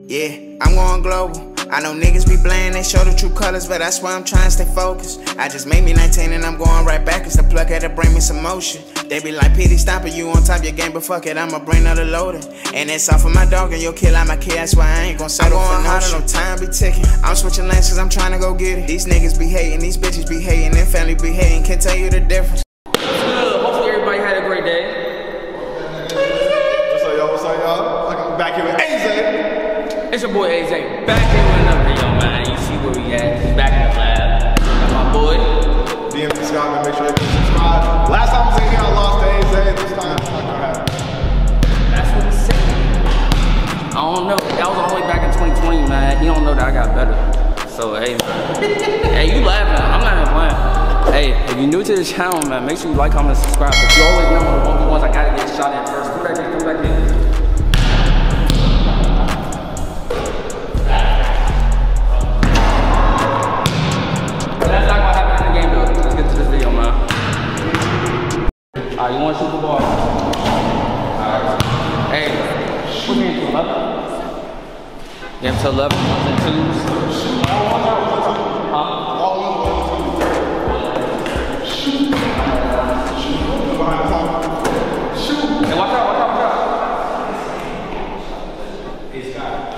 Yeah, I'm going global. I know niggas be bland, they show the true colors, but that's why I'm trying to stay focused. I just made me 19 and I'm going right back. It's the plug had to bring me some motion. They be like, PD, stopping you on top of your game, but fuck it, I'ma bring another loading. And it's all for my dog and you'll kill out my kid, that's why I ain't gon' settle for no shit. No time be ticking. I'm switching lanes cause I'm trying to go get it. These niggas be hating, these bitches be hating, and family be hating. Can't tell you the difference. Hopefully everybody had a great day. What's up, y'all? What's up, y'all? I'm back here with AZ. It's your boy AZ, back here with another video, man. You see where we at. He's back in the lab. That's my boy. DMP Scott, man. Make sure you subscribe. Last time I was in here, I lost to AZ. This time, it's not gonna happen. That's what he said. I don't know. That was all the way back in 2020, man. He don't know that I got better. So, hey. Hey, you laughing. I'm not even playing. Hey, if you're new to the channel, man, make sure you like, comment, and subscribe. But you always know the only ones I gotta get shot at first. Come back here, come back here. Alright, you want to shoot the ball? Alright. Hey, put me into 11. Get him to 11, 1s and 2s. Huh? Hey, watch out, watch out, watch out. Hey, Scott.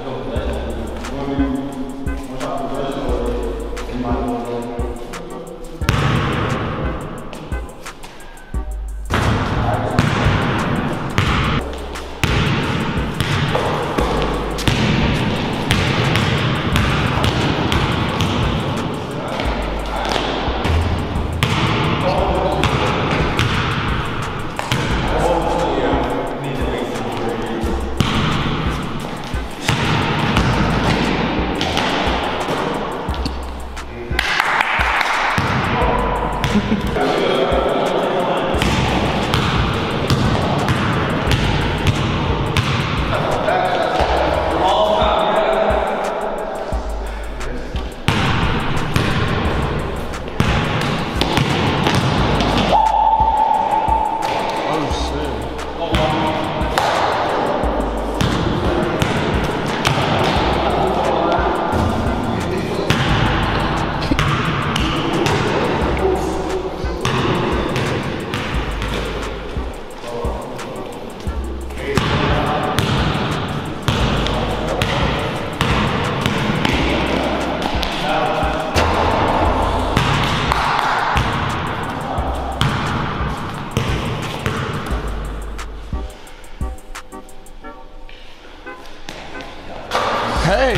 Hey!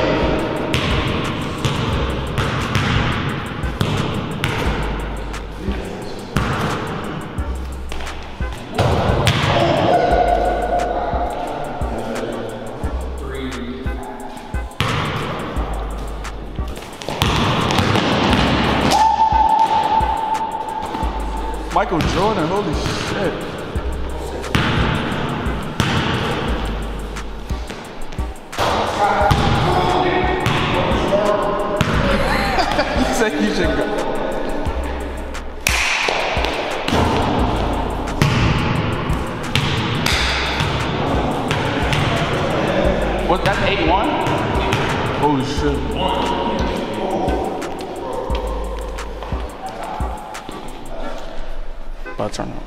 Michael Jordan, holy shit. You said you should go. What, that's 8-1? Holy shit. About to turn up.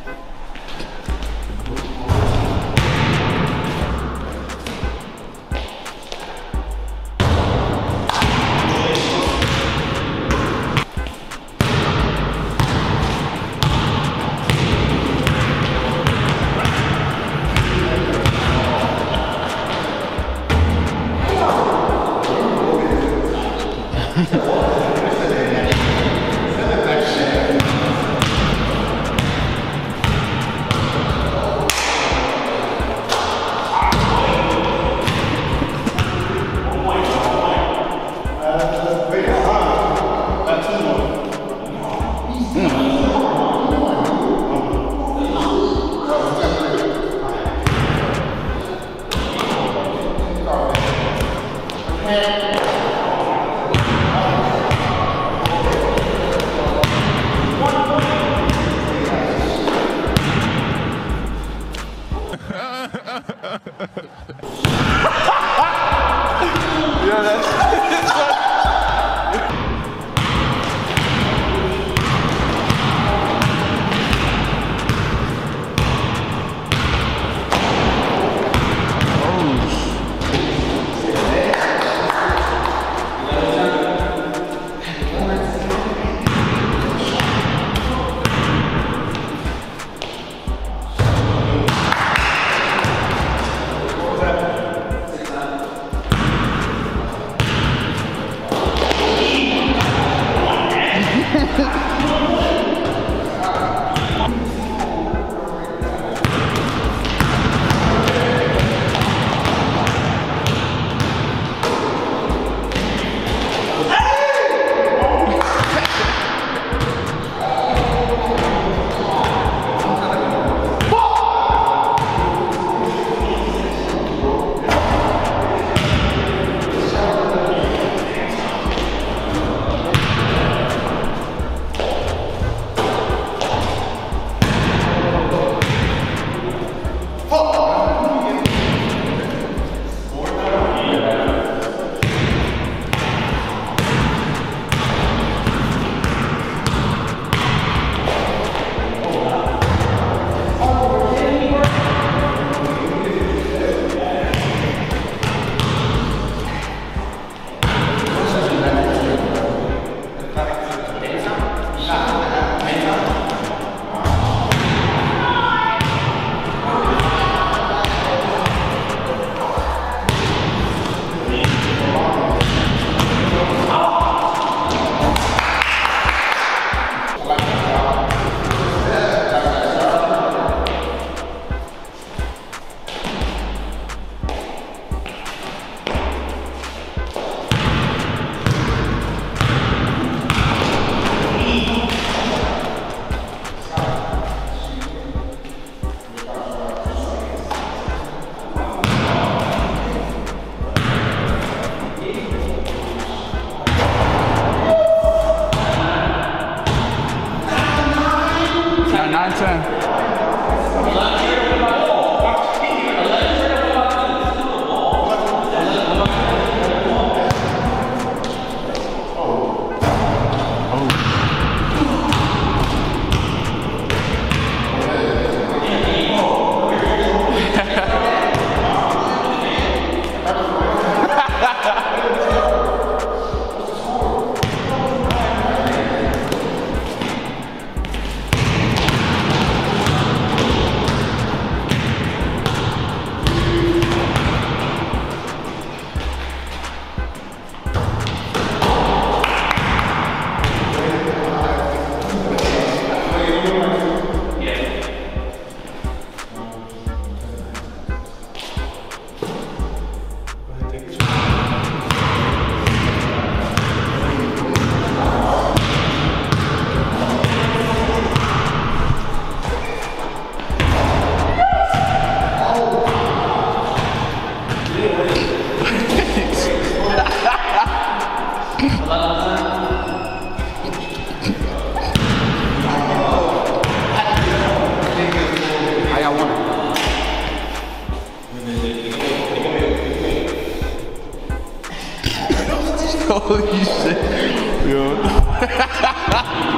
Holy shit. Yo.